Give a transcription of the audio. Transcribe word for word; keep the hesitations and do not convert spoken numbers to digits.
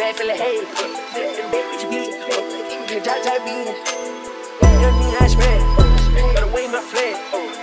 bad feeling hey. Them big bitch beat. The top type beat. You don't need I spread. Gotta wave my flag.